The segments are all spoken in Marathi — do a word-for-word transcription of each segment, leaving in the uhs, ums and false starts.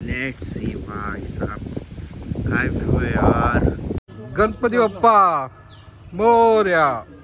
लेट्स सी भाई साहब काय व्यू आहे यार. गणपती बाप्पा मोरया.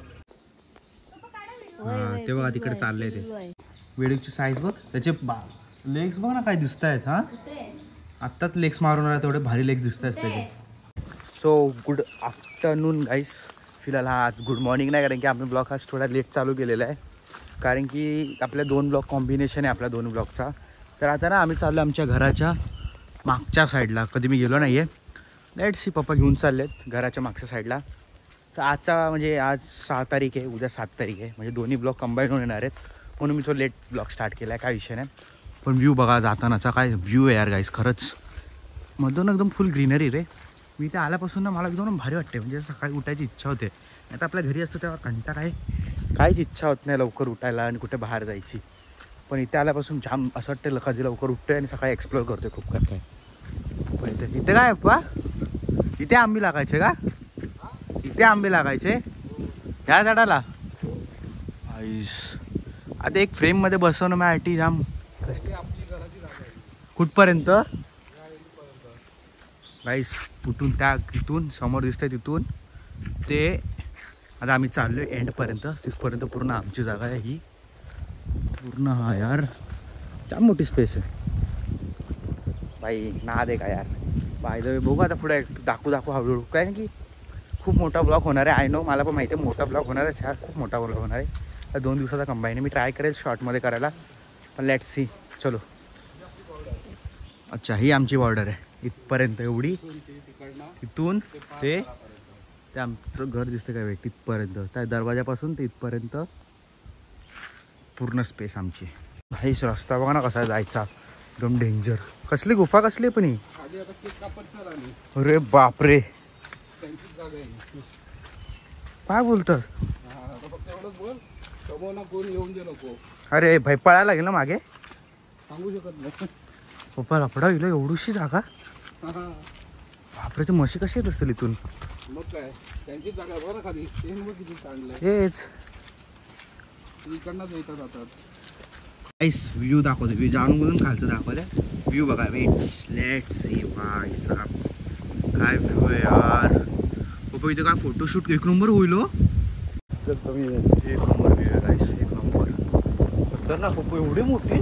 हा ते बघा तिकडे चाललंय ते. वेडूची साईज बघ, त्याचे लेग्स बघ ना काय दिसत आहेत. हा आत्ताच लेग्स मारून आला, तेवढे भारी लेग्स दिसत आहेत त्याचे. So good afternoon guys. फिलहाल हा आज गुड मॉर्निंग नाही, कारण की आम्ही ब्लॉग आज थोडा लेट चालू केलेला आहे, कारण की आपल्या दोन ब्लॉग कॉम्बिनेशन आहे आपल्या दोन ब्लॉगचा. तर आता ना आम्ही चाललो आमच्या घराच्या मागच्या साईडला. कधी मी गेलो नाही आहे. लेट्स सी पप्पा घेऊन चाललेत घराच्या मागच्या साईडला. तर आजचा म्हणजे आज सहा तारीख आहे, उद्या सात तारीख आहे, म्हणजे दोन्ही ब्लॉग कंबाईन होऊन येणार आहेत, म्हणून मी तो लेट ब्लॉग स्टार्ट केला आहे. काय विषय नाही, पण व्ह्यू बघा जातानाचा काय व्ह्यू आहे यार गाईस. खरंच मधून एकदम फुल ग्रीनरी रे. मी इथे आल्यापासून ना मला एकदम भारी वाटते, म्हणजे सकाळी उठायची इच्छा होते. आता आपल्या घरी असतं तेव्हा कंटाळा आहे, काहीच इच्छा होत नाही लवकर उठायला आणि कुठे बाहेर जायची. पण इथे आल्यापासून जाम असं वाटतं कधी लवकर उठतोय आणि सकाळी एक्सप्लोअर करतोय खूप काय काय. पण इथे इथे काय पप्पा, इथे आंबे लागायचे का? इथे आंबे लागायचे ह्या झाडाला. आईस आता एक फ्रेम मध्ये बसवणं माझ्यासाठी जाम कष्ट. कुठपर्यंत गाईस? कुठून त्या तिथून समोर दिसतंय तिथून ते आता आम्ही चाललोय एंडपर्यंत. तिथपर्यंत पूर्ण आमची जागा आहे ही पूर्ण. हा यार जाम मोठी स्पेस आहे भाई. नाद आहे का यार. बाय द वे बघू आता पुढे दाखवू दाखवू हळूहळू, काय की खूप मोठा ब्लॉग होणार आहे. आय नो, मला पण माहिती आहे मोठा ब्लॉग होणार आहे. यार खूप मोठा ब्लॉग होणार आहे. दोन दिवसाचा कंबाईन आहे. मी ट्राय करेल शॉर्टमध्ये करायला, पण लेट्स सी. चलो. अच्छा ही आमची बॉर्डर आहे इथपर्यंत एवढी. तिथून ते ते आमचं घर दिसतं काय वेळ तिथपर्यंत, त्या दरवाजापासून ते इथपर्यंत पूर्ण स्पेस आमची. भाईच रस्ता बघा ना कसा जायचा, एकदम डेंजर. कसली गुफा कसली पण ही. अरे बापरे काय बोलतात. अरे भाई पळायला लागेल ना मागे. सांगू शकत नाही पप्पा. लफडा गेलो एवढीशी जागा. बापरे ते म्हशी कशी येत असतील इथून. मग काय त्यांची जागा बरं खाली हेच व्ह्यू दाखवतो. व्ह्यू जाणून बोलून खालचं दाखवलं. व्ह्यू बघा. वेट लेट्स सी भाई साहब काय व्ह्यू आहे यार. पप्पा इथे काय फोटोशूट एक नंबर होईल हो. एक नंबर व्ह्यू आहे गाईस, एक नंबर. तर ना पप्पा एवढी मोठी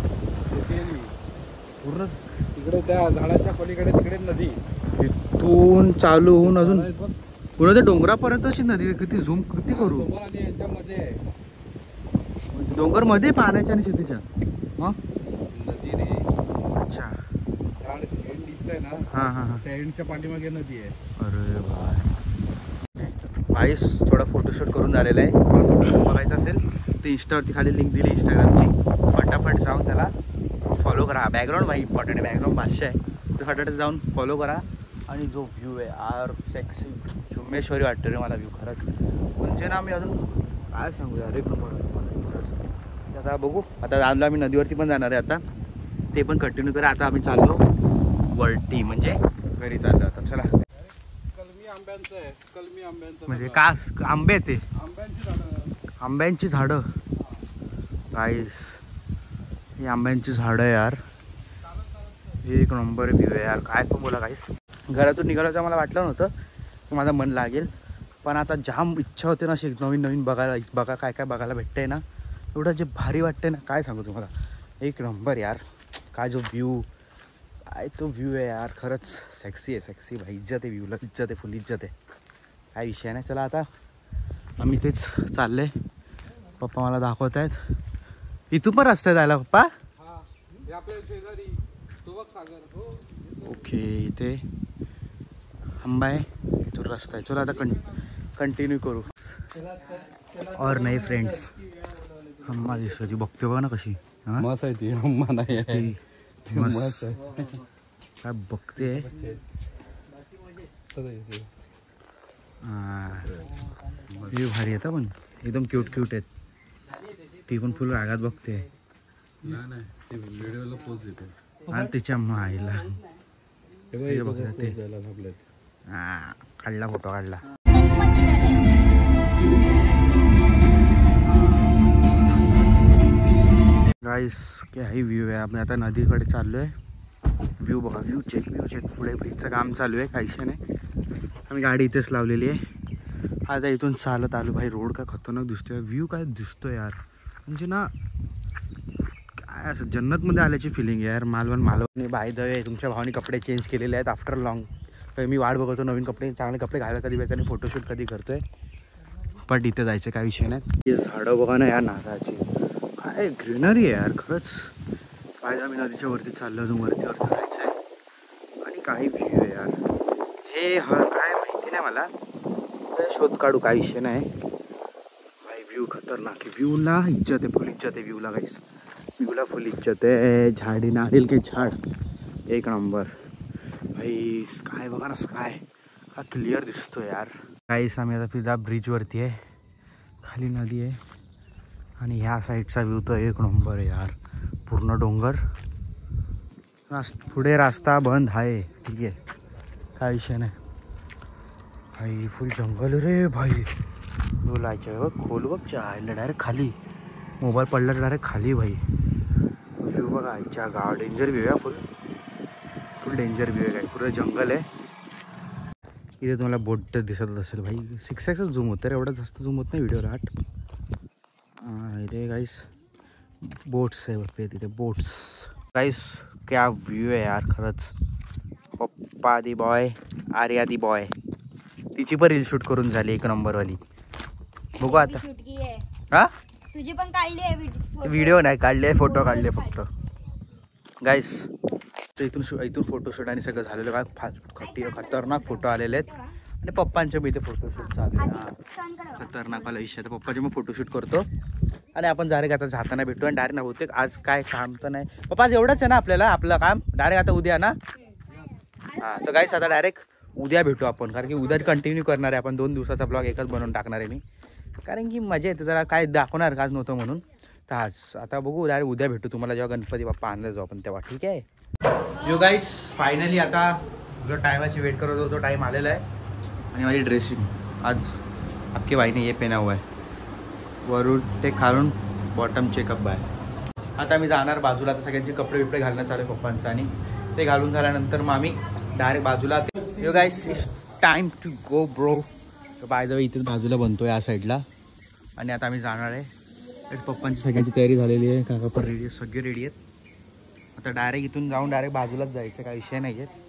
पूर्ण तिकडे त्या झाडाच्या पलीकडे तिकडे नदी. तिथून चालू होऊन अजून पुढे ते डोंगरापर्यंत अशी नदी. किती झूम किती करू. डोंगर मध्ये पाण्याच्या आणि शेतीच्या मग नदी रे. अच्छा हां हां हां त्या एंडच्या पाठीमागे नदी आहे. अरे भाई भाईस थोडा फोटोशूट करून झालेला आहे. फोटोशूट बघायचं असेल तर इंस्टावरती खाली लिंक दिली इंस्टाग्रामची. फटाफट जाऊन त्याला फॉलो करा. बॅकग्राऊंड भाई इम्पॉर्टंट आहे, बॅकग्राऊंड पाचशे आहे, तर फटाफट जाऊन फॉलो करा. आणि जो व्ह्यू आहे आर सेक्सी चुम्मेश्वरी वाटतो रे मला व्ह्यू खरंच. म्हणजे ना मी अजून काय सांगू यार, एक नंबर खरंच. आता बघू. आता आलो आम्ही नदीवरती पण जाणार आहे आता, ते पण कंटिन्यू करा. आता आम्ही चाललो वरती म्हणजे घरी चाललो आता. चला. कलमी आंब्यांचं आहे. कलमी आंब्यांचं म्हणजे का आंबे ते आंब्यांची झाडं आंब्यांची झाडं गाईस. ही आंब्यांची झाडं यार. एक नंबर व्ह्यू आहे यार. काय पण बोला गाईस. घरातून निघाल्याचं मला वाटलं नव्हतं की माझं मन लागेल, पण आता जाम इच्छा होते ना अशी नवीन नवीन बघायला. बघा काय काय बघायला भेटतंय ना, एवढं जे भारी वाटतंय ना काय सांगू तुम्हाला. एक नंबर यार. काय जो व्ह्यू, काय तो व्ह्यू आहे यार. खरंच सेक्सी आहे, सेक्सी भाई. इज्जत आहे व्ह्यूला, इज्जत आहे, फुल इज्जत आहे. काय विषय नाही. चला आता आम्ही तेच चालले. पप्पा मला दाखवत आहेत. इथून पण रस्ता जायला पप्पा. ओके इथे आंबा आहे, इथून रस्ता आहे. चला आता कं कंटिन्यू करू. और नाही फ्रेंड्स अम्मा दिसत बघते बघा ना कशी मस्त आहे ती. अम्मा नाही मस्त काय बघते. व्ह्यू भारी येतं पण एकदम क्यूट क्यूट आहेत. ती पण फुल रागात बघते. आणि तिच्या माईला हा काढला फोटो काढला. गाइस क्या ही व्यू आहे. आम्ही आता नदीकडे चाललोय. व्ह्यू बघा, व्ह्यू चेक व्ह्यू चेक. पुढे ब्रिजचं काम चालू आहे, काहीशी नाही. आम्ही गाडी इथेच लावलेली आहे. आता इथून चालत आलो भाई. रोड काय खतरनाक दिसतोय, व्ह्यू काय दिसतोय यार. म्हणजे ना काय असं जन्नतमध्ये आल्याची फिलिंग आहे यार. Malvan Malvan by the way तुमच्या भावाने कपडे चेंज केलेले आहेत आफ्टर लॉंग. तर मी वाट बघतो नवीन कपडे, चांगले कपडे घालायला कधी भेटते आणि फोटोशूट कधी करतोय. पण इथे जायचं काय विषय नाही. हे झाडं बघा ना यार नारळाची, काय ग्रीनरी आहे यार खरंच. पाहिजे आम्ही नदीच्या वरती चाललो अजून वरती वरती जायचं आहे. आणि काही व्ह्यू आहे यार. हे ह काय माहिती नाही मला, शोध काढू, काय विषय नाही. भाई व्ह्यू खतरनाक आहे. व्ह्यूला इज्जत आहे, फुल इज्जत आहे व्ह्यूला गाईस. व्ह्यूला फुल इज्जत आहे. झाडी नारियल के झाड एक नंबर भाई. स्काय बघा ना, स्काय हा क्लिअर दिसतो यार. गाईस आम्ही आता फिरदा ब्रिजवरती आहे, खाली नदी आहे आणि ह्या साईडचा व्ह्यू तो एक नंबर आहे यार. पूर्ण डोंगर, रास पुढे रस्ता बंद आहे, ठीक आहे काय विषय नाही. भाई फुल जंगल रे भाई. बोलायचं बघ खोल बघ, चायला डायरेक्ट खाली मोबाईल पडला तर डायरेक्ट खाली भाई. व्ह्यू बघा आईच्या गाव. डेंजर व्ह्यू आहे, फुल फुल डेंजर व्ह्यू आहे. पुरं जंगल आहे. इथे तुम्हाला बोट दिसत असेल भाई. सिक्स एक्सच झूम होतं रे, एवढं जास्त झूम होत नाही व्हिडिओला. आठ इथे गाईस बोट्स आहे बघते तिथे, बोट्स. गाईस क्या व्ह्यू आहे यार खरंच. पप्पा the boy, Arya the boy, तिची पण रील शूट करून झाली एक नंबरवाली. बघू आता. हा तुझी पण काढली आहे व्हिडिओ नाही काढले, फोटो काढले फक्त. गाईस इथून इथून फोटोशूट आणि सगळं झालेलं काय खट्टी खतरनाक फोटो आलेले आहेत. आणि पप्पांच्या मी इथे फोटोशूट चालू आहे. खतरनाक वाला विषय. तर पप्पाचे मग फोटोशूट करतो आणि आपण डायरेक्ट आता जाताना भेटू. आणि डायरेक्ट होते आज काय काम तर नाही पप्पा, आज एवढंच आहे ना आपल्याला आपलं काम. डायरेक्ट आता उद्या ना. हां तर गाईस आता डायरेक्ट उद्या भेटू आपण, कारण की उद्या कंटिन्यू करणार आहे आपण. दोन दिवसाचा ब्लॉग एकच बनवून टाकणार आहे मी, कारण की मजा येते जरा. काय दाखवणार काच नव्हतं म्हणून. तर आज आता बघू, डायरेक्ट उद्या भेटू तुम्हाला जेव्हा गणपती बाप्पा आणला जाऊ आपण तेव्हा, ठीक आहे. यो गाईस फायनली आता जो टायमाची वेट करत होतो तो टाईम आलेला आहे. आणि माझी ड्रेसिंग आज आपके भाईने ये पेना हुआ आहे, वरून ते खालून बॉटम चेकअप आहे. आता मी जाणार बाजूला. आता सगळ्यांचे कपडे बिपडे घालणं चालू आहे पप्पांचं. आणि ते घालून झाल्यानंतर मग आम्ही डायरेक्ट बाजूला. Yo guys it's time to go bro. तर बाय द वे इथेच बाजूला बनतो या साईडला. आणि आता आम्ही जाणार आहे. पप्पांची सगळ्यांची तयारी झालेली आहे, काका पण रेडी आहे, सगळे रेडी आहेत. आता डायरेक्ट इथून जाऊन डायरेक्ट बाजूलाच जायचं, काही विषय नाही आहे.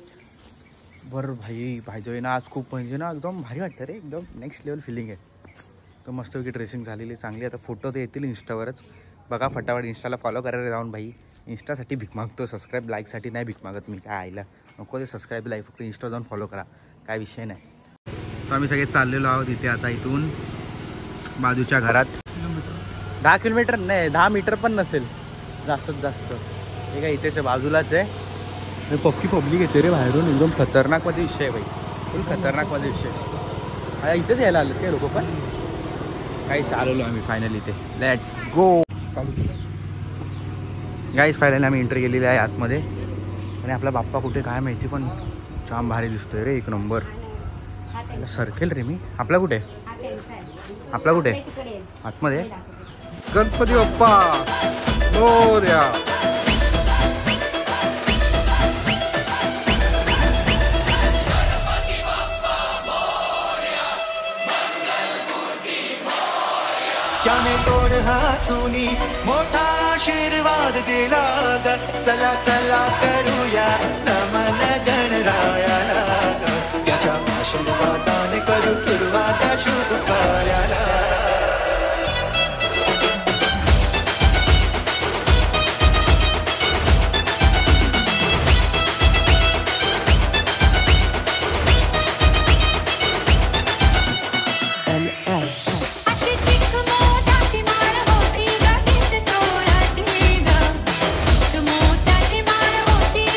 बरं भाई भाई ना आज खूप म्हणजे ना एकदम भारी वाटतं रे, एकदम नेक्स्ट लेवल फिलिंग आहे. तर मस्तपैकी ड्रेसिंग झालेली चांगली. आता फोटो तर येतील इंस्टावरच, बघा फटाफट इंस्टाला फॉलो करायला जाऊन. भाई इंस्टासाठी भीक मागतो, सबस्क्राईब लाईकसाठी नाही भीक मागत मी. काय आईला नको ते सबस्क्राईब लाईक, फक्त इंस्टा जाऊन फॉलो करा, काय विषय नाही. तर आम्ही सगळे चाललेलो आहोत इथे. आता इथून बाजूच्या घरात दहा किलोमीटर नाही, दहा मीटर पण नसेल जास्तीत जास्त. हे काय इथेच बाजूलाच आहे. पक्की पब्लिक येते रे बाहेरून, एकदम खतरनाकमध्ये विषय आहे भाई, फुल खतरनाकमध्ये विषय. आता इथेच यायला आलं ते लोक पण. काहीच आलेलो आम्ही फायनली इथे. Let's go. गाईस फायनली आम्ही एंट्री केलेली आहे आतमध्ये. आणि आपला बाप्पा कुठे काय माहिती, पण जाम भारी दिसतोय रे, एक नंबर. सरकेल रे मी. आपला कुठे आपला कुठे आतमध्ये गणपती बाप्पा मोरया. त्याने तोड हासुनी मोठा आशीर्वाद दिला ग. चला चला करूया नमन गणरायाला, त्याच्या आशीर्वादाने करू सुरुवात शुभ कार्याला.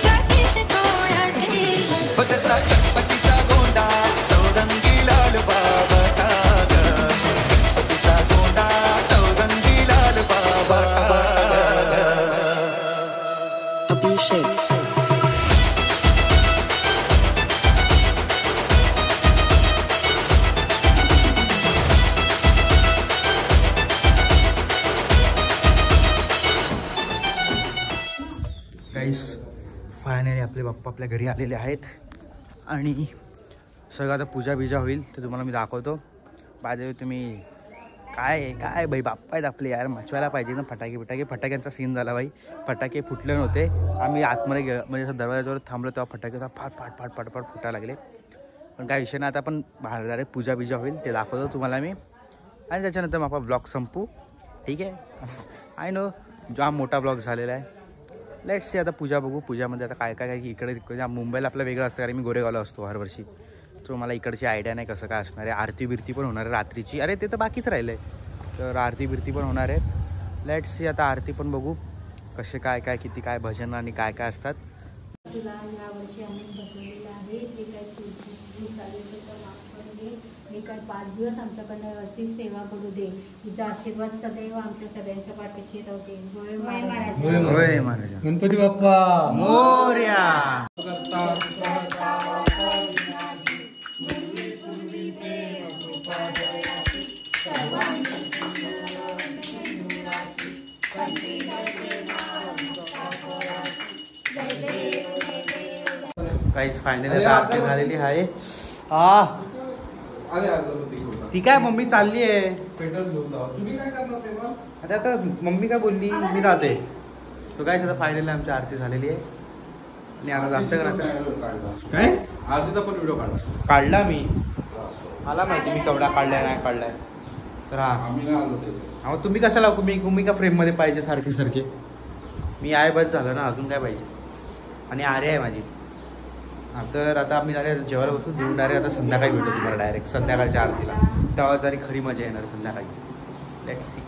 गणपतीचा गोंडा चौरंगी लाल बा. बाप्पा आपल्या घरी आलेले आहेत आणि सगळं आता पूजा बिजा होईल तर तुम्हाला मी दाखवतो. बाजू तुम्ही काय काय बाई बाप्पा आहेत आपले यार, मचवायला पाहिजे ना फटाके फटाके. फटाक्यांचा सीन झाला बाई, फटाके फुटले नव्हते. आम्ही आतमध्ये गे म्हणजे असं दरवाजावर थांबलो तेव्हा फटाके फाट फाट फाट फाट फाट फुटायला लागले. पण काय विषय नाही, आता आपण बाहेर जाणार पूजा बिजा होईल ते दाखवतो तुम्हाला मी आणि त्याच्यानंतर मग आपण ब्लॉग संपू. ठीक आहे, आय नो जाम मोठा ब्लॉग झालेला आहे. लेट्स सी आता पूजा बघू. पूजामध्ये आता काय काय काय इकडे मुंबईला आपलं वेगळं असतं कारण मी गोरेगावला असतो हरवर्षी, तो मला इकडची आयडिया नाही कसं काय असणार आहे. आरती बिरती पण होणार आहे रात्रीची, अरे ते तर बाकीच राहिलं आहे, तर आरती बिरती पण होणार आहे. लेट्स सी आता आरती पण बघू कसे काय काय किती काय भजन आणि काय काय असतात. तुला यावर्षी आम्ही बसवलेलं आहे, जे काही तुझी चालेल तर माफ करून दे. मी काय पाच दिवस आमच्याकडनं व्यवस्थित सेवा करू दे. तुझा आशीर्वाद सदैव आमच्या सगळ्यांच्या पाठीशी राहते. जय महाराज. होय महाराज. गणपती बाप्पा मोरया. काहीच फायनली आरती झालेली आहे. हा ती काय मम्मी चालली आहे. आता आता मम्मी काय बोलली मी जाते. तो काय आता फायनली आमची आरती झालेली आहे आणि आता जास्त करायचं काय आरतीचा पण व्हिडिओ काढला काढला मी, मला माहिती मी केवढा काढलाय नाही काढलाय. तर हा आम्ही नाही आलो त्याचं. अहो तुम्ही कशाला तुम्ही तुम्ही का फ्रेममध्ये पाहिजे सारखे सारखे. मी आहे बस झालं ना, अजून काय पाहिजे. आणि आर्या आहे माझी. हा तर आता आम्ही डायरेक्ट जेवायला बसू, जेवून डायरेक्ट आता संध्याकाळी भेटू तुम्हाला डायरेक्ट संध्याकाळच्या आरतीला. तेव्हा जरी खरी मजा येणार संध्याकाळी. Let's see.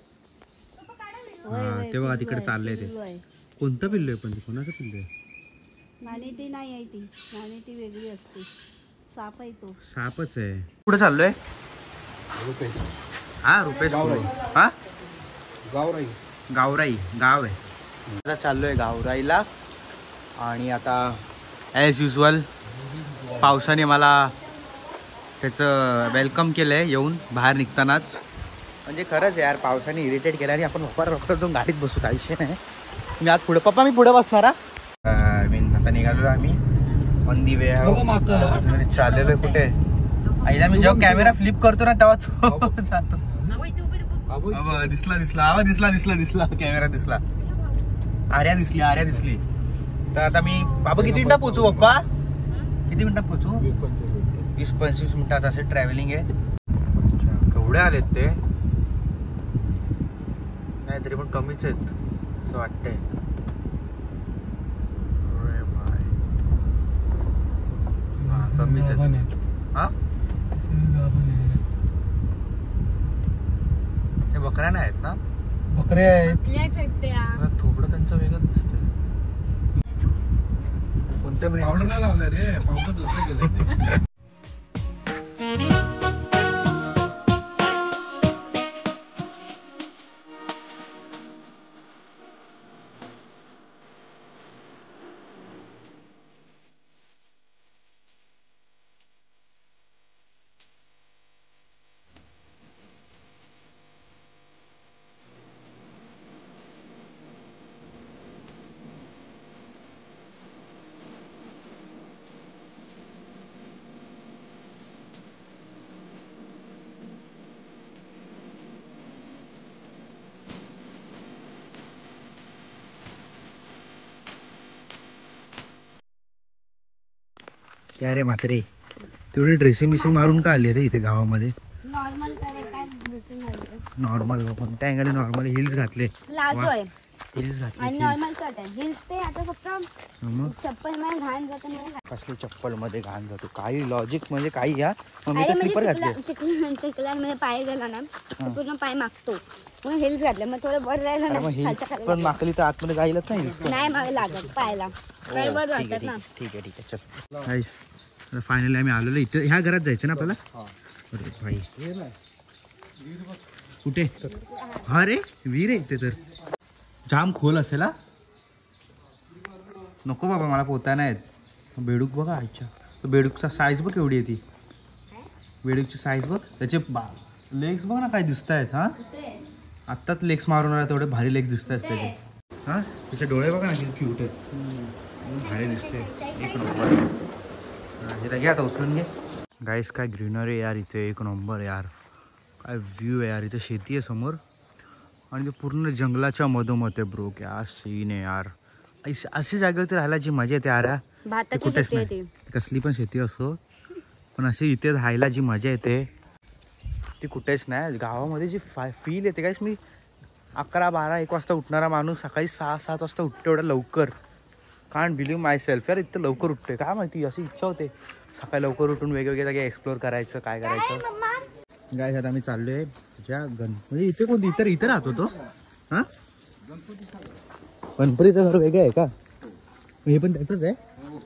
हा तेव्हा तिकडे चाललंय ते. कोणतं पिल्लू आहे पण ते कोणाचं पिल्लू आहे. नाणी ती नाही आहे, ती नाणी ती वेगळी असते. साप आहे तो. सापच आहे. कुठे चाललोय. रुपेश. हा रुपेश. गावराई. हा गावराई गावराई गाव आहे. आता चाललोय गावराईला आणि आता ॲज युजल पावसाने मला त्याचं वेलकम केलं आहे येऊन बाहेर निघतानाच. म्हणजे खरंच यार पावसाने इरिटेट केलं आणि आपण वपर वपर जाऊन गाडीत बसू काही विषय नाही. मी आज पुढे पप्पा मी पुढे बसणार हा. मी आता निघालो आम्ही ऑन दी वे चाललेलो आहे. कुठे आईला मी जेव्हा कॅमेरा फ्लिप करतो ना तेव्हा जातो. दिसला दिसला आवाज दिसला दिसला दिसला कॅमेरा दिसला. आर्या दिसली आर्या दिसली. तर आता मी बाबा किती मिनिटात पोहोचू पप्पा किती मिनिटात पोहोचू. वीस पंचवीस मिनिटाचं असे ट्रॅव्हलिंग आहे. केवढे आलेत ते नाही तरी पण कमीच आहेत असं वाटतंय. कमीच आहेत. हा हे बकऱ्या नाही आहेत ना. बकऱ्या आहेत. थोबडं त्यांचं वेगळंच दिसतंय. कोणत्या पावडर नाही लावलं रे, पावसात दुसरं गेलं. क्या रे म्हात्रे तेवढी ड्रेसिंग बिसिंग मारून का आली रे इथे गावामध्ये. नॉर्मल काय काय ड्रेसिंग घालते. नॉर्मल कोणत्या अँगल नॉर्मल हिल्स घातले. प्लाझो आहे हिल्स घातले आणि नॉर्मल शर्ट आहे. हिल्स ते आता फक्त मग चप्पल मध्ये घाण जात नाही. कसली चप्पल मध्ये घाण जातो काही लॉजिक म्हणजे काही या मम्मी अरे तर स्लीपर म्हणजे घातले. चिखला चिखलांमध्ये पाय गेला ना तर पूर्ण पाय मागतो म्हणून हिल्स घातले मग थोडं बरं राहिलं अरे मग ना. हिल्स खालच्या पण माकली तर आतमध्ये जाईलच ना हिल्स. नाही मागे लागत पायला. बरं बरं ठीक वाटतात आहे ना. ठीक आहे ठीक आहे चल गाईस फायनली आम्ही आलेलो इथं. ह्या घरात जायचं ना आपल्याला. अरे भाई कुठे हा रे वीर आहे इथे तर जाम खोल असेल. हा नको बाबा मला पोहता नाही येत. बेडूक बघा आईच्या. बेडूकचा साईज बघ केवढी आहे ती. बेडूकची साईज बघ त्याचे बा लेग्स बघ ना काय दिसत आहेत. हा आत्ताच लेग्स मारून आला तेवढे भारी लेग्स दिसत आहेत त्याचे. हा त्याचे डोळे बघा ना किती क्यूट आहेत. भारी दिसते एक नंबर. घे आता उचलून घे. गाईस काय ग्रीनरी यार इथे एक नंबर यार. काय व्ह्यू आहे यार. इथे शेती आहे समोर आणि ते पूर्ण जंगलाच्या मधोमध आहे ब्रो. क्या सीन आहे यार. अशी जागेवरती राहायला जी मजा येते यार. भाताची शेती आहे ती. कसली पण शेती असो पण अशी इथे राहायला जी मजा येते ती कुठेच नाही. गावामध्ये जी फा फील येते काहीच. मी अकरा बारा एक वाजता उठणारा माणूस सकाळी सहा सात वाजता उठतो एवढं लवकर. कांट बिलीव्ह माय सेल्फ यार. इतकं लवकर उठते काय माहिती. अशी इच्छा होते सकाळी लवकर उठून वेगवेगळे जागे एक्सप्लोअर करायचं काय करायचं. गाईस आता आम्ही चाललो आहे तुझ्या गण म्हणजे इथे कोणती इतर इथे राहतो तो. हां गणपतीचं घर वेगळं आहे का. हे पण त्याचंच आहे.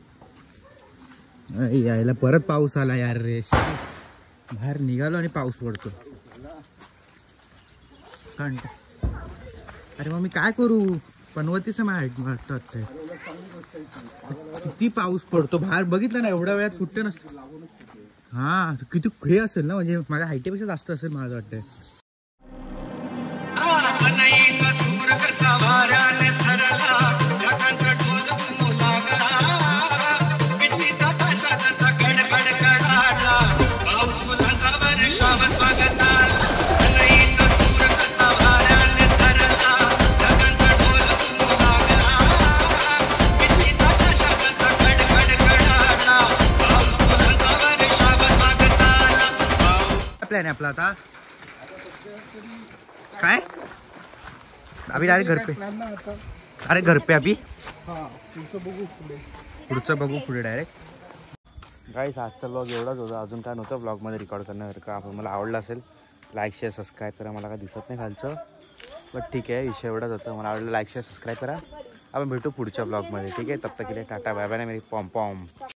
यायला परत पाऊस आला यार रे. बाहेर निघालो आणि पाऊस पडतो. अरे मग मी काय करू. पनवतीचं वाटतं किती पाऊस पडतो बाहेर बघितलं ना एवढ्या वेळात कुठे नसतं. हा किती हे असेल ना म्हणजे माझ्या हाईटेपेक्षा जास्त असेल मला वाटतं. प्लॅन आहे आपला आता काय अभि डायरेक्ट घर पे. अरे घर पे अभि पुढचं बघू पुढे डायरेक्ट. गाईस आजचा ब्लॉग एवढाच होता. अजून काय नव्हतं ब्लॉगमध्ये रेकॉर्ड करण्यासारखं. आपण मला आवडलं असेल लाईक शेअर सबस्क्राईब करा. मला काय दिसत नाही खालचं बट ठीक आहे विषय एवढाच होता. मला आवडलं लाईक शेअर सबस्क्राईब करा. आपण भेटू पुढच्या ब्लॉगमध्ये ठीक आहे. तब तक के लिए टाटा बाय बाय. मेरी पॉम पॉम.